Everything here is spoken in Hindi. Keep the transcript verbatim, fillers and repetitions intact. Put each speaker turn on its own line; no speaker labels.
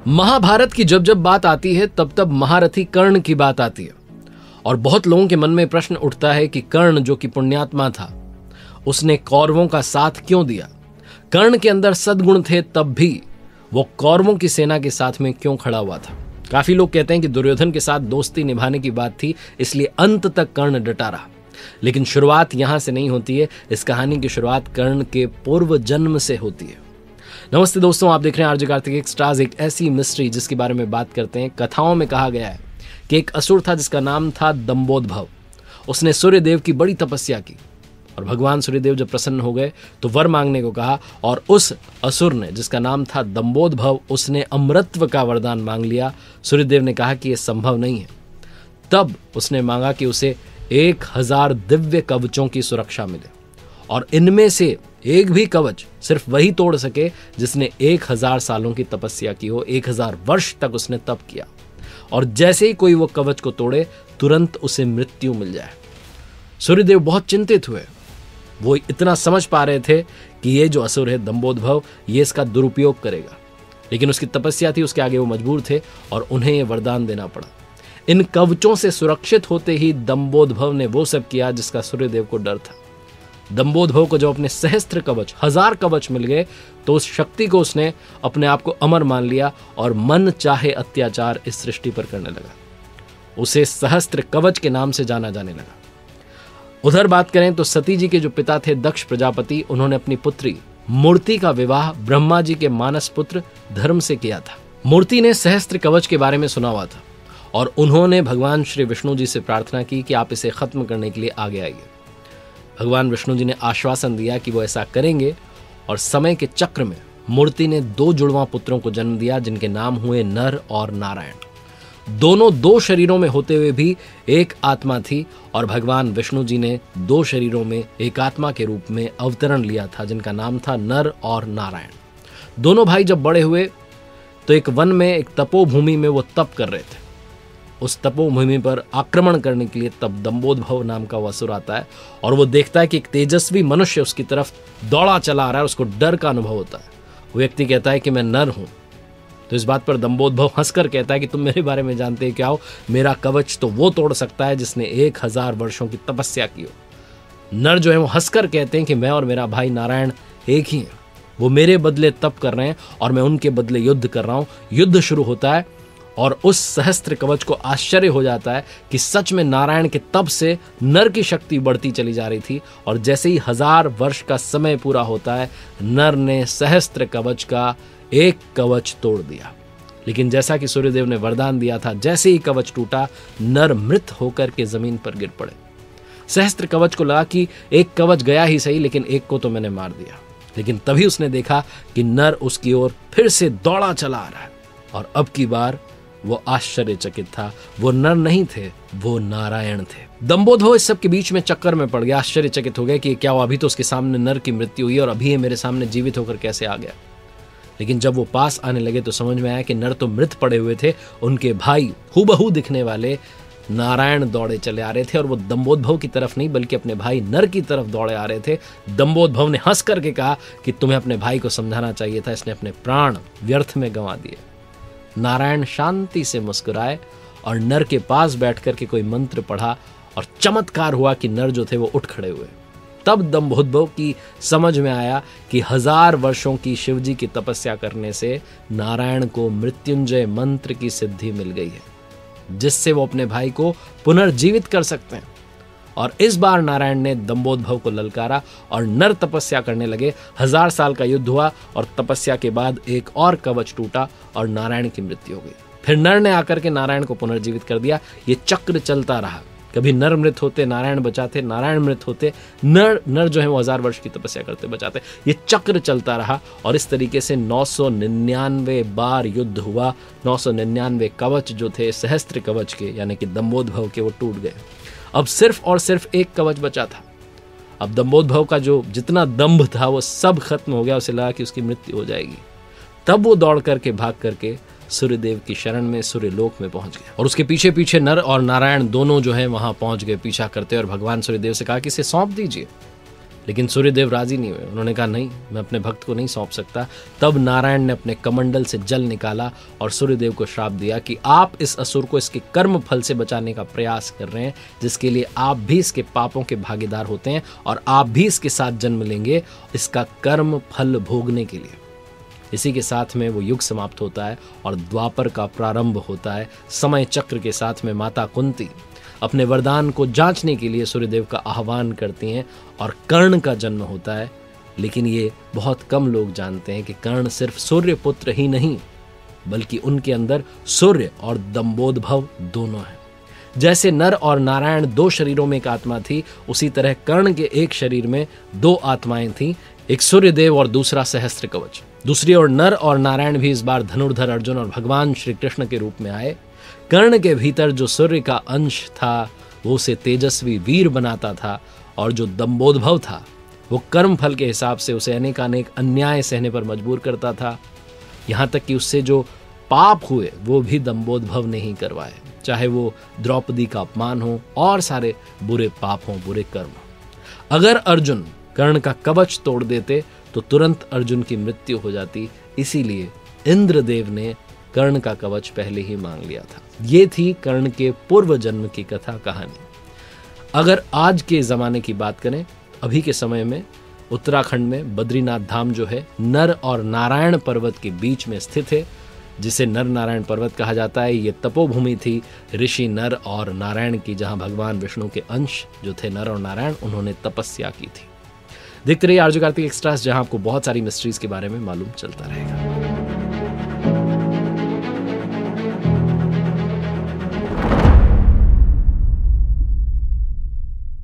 महाभारत की जब जब बात आती है तब तब महारथी कर्ण की बात आती है और बहुत लोगों के मन में प्रश्न उठता है कि कर्ण जो कि पुण्यात्मा था, उसने कौरवों का साथ क्यों दिया। कर्ण के अंदर सद्गुण थे तब भी वो कौरवों की सेना के साथ में क्यों खड़ा हुआ था। काफी लोग कहते हैं कि दुर्योधन के साथ दोस्ती निभाने की बात थी, इसलिए अंत तक कर्ण डटा रहा। लेकिन शुरुआत यहां से नहीं होती है, इस कहानी की शुरुआत कर्ण के पूर्व जन्म से होती है। नमस्ते दोस्तों, आप देख रहे हैं आरजे कार्तिक एक्स्ट्राज, एक ऐसी मिस्ट्री जिसके बारे में बात करते हैं। कथाओं में कहा गया है कि एक असुर था जिसका नाम था दंबोदभव। उसने सूर्यदेव की बड़ी तपस्या की और भगवान सूर्यदेव जब प्रसन्न हो गए तो वर मांगने को कहा और उस असुर ने जिसका नाम था दंबोदभव, उसने अमृतत्व का वरदान मांग लिया। सूर्यदेव ने कहा कि यह संभव नहीं है। तब उसने मांगा कि उसे एक हजार दिव्य कवचों की सुरक्षा मिले और इनमें से एक भी कवच सिर्फ वही तोड़ सके जिसने एक हजार सालों की तपस्या की हो। एक हजार वर्ष तक उसने तप किया और जैसे ही कोई वो कवच को तोड़े तुरंत उसे मृत्यु मिल जाए। सूर्यदेव बहुत चिंतित हुए। वो इतना समझ पा रहे थे कि ये जो असुर है दंबोदभव, ये इसका दुरुपयोग करेगा, लेकिन उसकी तपस्या थी, उसके आगे वो मजबूर थे और उन्हें ये वरदान देना पड़ा। इन कवचों से सुरक्षित होते ही दंबोदभव ने वो सब किया जिसका सूर्यदेव को डर था। दंबोदभव को जब अपने सहस्त्र कवच, हजार कवच मिल गए तो उस शक्ति को उसने अपने आप को अमर मान लिया और मन चाहे अत्याचार इस सृष्टि पर करने लगा। उसे सहस्त्र कवच के नाम से जाना जाने लगा। उधर बात करें तो सती जी के जो पिता थे दक्ष प्रजापति, उन्होंने अपनी पुत्री मूर्ति का विवाह ब्रह्मा जी के मानस पुत्र धर्म से किया था। मूर्ति ने सहस्त्र कवच के बारे में सुना हुआ था और उन्होंने भगवान श्री विष्णु जी से प्रार्थना की कि आप इसे खत्म करने के लिए आगे आइए। भगवान विष्णु जी ने आश्वासन दिया कि वो ऐसा करेंगे और समय के चक्र में मूर्ति ने दो जुड़वा पुत्रों को जन्म दिया जिनके नाम हुए नर और नारायण। दोनों दो शरीरों में होते हुए भी एक आत्मा थी और भगवान विष्णु जी ने दो शरीरों में एक आत्मा के रूप में अवतरण लिया था जिनका नाम था नर और नारायण। दोनों भाई जब बड़े हुए तो एक वन में, एक तपोभूमि में वो तप कर रहे थे। उस तपोभूमि पर आक्रमण करने के लिए तब दंबोदभव नाम का असुर आता है और वो देखता है कि एक तेजस्वी मनुष्य उसकी तरफ दौड़ा चला आ रहा है। उसको डर का अनुभव होता है। वो व्यक्ति कहता है कि मैं नर हूं। तो इस बात पर दंबोदभव हंसकर कहता है कि तुम मेरे बारे में जानते हैं क्या हो, मेरा कवच तो वो तोड़ सकता है जिसने एक हजार वर्षों की तपस्या की हो। नर जो है वो हंसकर कहते हैं कि मैं और मेरा भाई नारायण एक ही हैं। वो मेरे बदले तप कर रहे हैं और मैं उनके बदले युद्ध कर रहा हूं। युद्ध शुरू होता है और उस सहस्त्र कवच को आश्चर्य हो जाता है कि सच में नारायण के तप से नर की शक्ति बढ़ती चली जा रही थी और जैसे ही हजार वर्ष का समय पूरा होता है नर ने सहस्त्र कवच का एक कवच तोड़ दिया। लेकिन जैसा कि सूर्यदेव ने वरदान दिया था, जैसे ही कवच टूटा नर मृत होकर के जमीन पर गिर पड़े। सहस्त्र कवच को लगा कि एक कवच गया ही सही, लेकिन एक को तो मैंने मार दिया। लेकिन तभी उसने देखा कि नर उसकी ओर फिर से दौड़ा चला आ रहा है और अब की बार वो आश्चर्यचकित था। वो नर नहीं थे, वो नारायण थे। दंबोदभव इस सब के बीच में चक्कर में पड़ गया, आश्चर्यचकित हो गया कि क्या हुआ, अभी तो उसके सामने नर की मृत्यु हुई और अभी ये मेरे सामने जीवित होकर कैसे आ गया। लेकिन जब वो पास आने लगे तो समझ में आया कि नर तो मृत पड़े हुए थे, उनके भाई हूबहू दिखने वाले नारायण दौड़े चले आ रहे थे और वो दंबोदभव की तरफ नहीं बल्कि अपने भाई नर की तरफ दौड़े आ रहे थे। दंबोदभव ने हंस करके कहा कि तुम्हें अपने भाई को समझाना चाहिए था, इसने अपने प्राण व्यर्थ में गंवा दिए। नारायण शांति से मुस्कुराए और नर के पास बैठ करके कोई मंत्र पढ़ा और चमत्कार हुआ कि नर जो थे वो उठ खड़े हुए। तब दंबोदभव की समझ में आया कि हजार वर्षों की शिवजी की तपस्या करने से नारायण को मृत्युंजय मंत्र की सिद्धि मिल गई है जिससे वो अपने भाई को पुनर्जीवित कर सकते हैं। और इस बार नारायण ने दंबोदभव को ललकारा और नर तपस्या करने लगे। हजार साल का युद्ध हुआ और तपस्या के बाद एक और कवच टूटा और नारायण की मृत्यु हो गई। फिर नर ने आकर के नारायण को पुनर्जीवित कर दिया। ये चक्र चलता रहा। कभी नर मृत होते, नारायण बचाते, नारायण मृत होते, नर नर जो है वो हजार वर्ष की तपस्या करते बचाते। ये चक्र चलता रहा और इस तरीके से नौ सौ निन्यानवे बार युद्ध हुआ। नौ सौ निन्यानवे कवच जो थे सहस्त्र कवच के यानी कि दंबोदभव के, वो टूट गए। अब सिर्फ और सिर्फ एक कवच बचा था। अब दंबोदभव का जो जितना दंभ था वो सब खत्म हो गया। उसे लगा कि उसकी मृत्यु हो जाएगी। तब वो दौड़ करके भाग करके सूर्यदेव की शरण में सूर्यलोक में पहुंच गया और उसके पीछे पीछे नर और नारायण दोनों जो है वहां पहुंच गए पीछा करते और भगवान सूर्यदेव से कहा कि इसे सौंप दीजिए। लेकिन सूर्यदेव राजी नहीं हुए। उन्होंने कहा नहीं, मैं अपने भक्त को नहीं सौंप सकता। तब नारायण ने अपने कमंडल से जल निकाला और सूर्यदेव को श्राप दिया कि आप इस असुर को इसके कर्म फल से बचाने का प्रयास कर रहे हैं, जिसके लिए आप भी इसके पापों के भागीदार होते हैं और आप भी इसके साथ जन्म लेंगे इसका कर्म फल भोगने के लिए। इसी के साथ में वो युग समाप्त होता है और द्वापर का प्रारंभ होता है। समय चक्र के साथ में माता कुंती अपने वरदान को जांचने के लिए सूर्यदेव का आह्वान करती हैं और कर्ण का जन्म होता है। लेकिन ये बहुत कम लोग जानते हैं कि कर्ण सिर्फ सूर्य पुत्र ही नहीं, बल्कि उनके अंदर सूर्य और दंभोदभव दोनों हैं। जैसे नर और नारायण दो शरीरों में एक आत्मा थी, उसी तरह कर्ण के एक शरीर में दो आत्माएं थीं, एक सूर्यदेव और दूसरा सहस्त्र कवच। दूसरी ओर नर और नारायण भी इस बार धनुर्धर अर्जुन और भगवान श्री कृष्ण के रूप में आए। कर्ण के भीतर जो सूर्य का अंश था वो उसे तेजस्वी वीर बनाता था, और जो दंभोदभव था वो कर्म फल के हिसाब से उसे अनेकानेक अन्याय सहने पर मजबूर करता था। यहाँ तक कि उससे जो पाप हुए वो भी दंभोदभव ने ही करवाए, चाहे वो द्रौपदी का अपमान हो और सारे बुरे पाप हों, बुरे कर्म। अगर अर्जुन कर्ण का कवच तोड़ देते तो तुरंत अर्जुन की मृत्यु हो जाती, इसीलिए इंद्रदेव ने कर्ण का कवच पहले ही मांग लिया था। ये थी कर्ण के पूर्व जन्म की कथा कहानी। अगर आज के ज़माने की बात करें, अभी के समय में उत्तराखंड में बद्रीनाथ धाम जो है नर और नारायण पर्वत के बीच में स्थित है, जिसे नर नारायण पर्वत कहा जाता है। ये तपोभूमि थी ऋषि नर और नारायण की, जहां भगवान विष्णु के अंश जो थे नर और नारायण, उन्होंने तपस्या की थी। देखते रहिए आरजे कार्तिक एक्स्ट्रास, जहां आपको बहुत सारी मिस्ट्रीज के बारे में मालूम चलता रहेगा।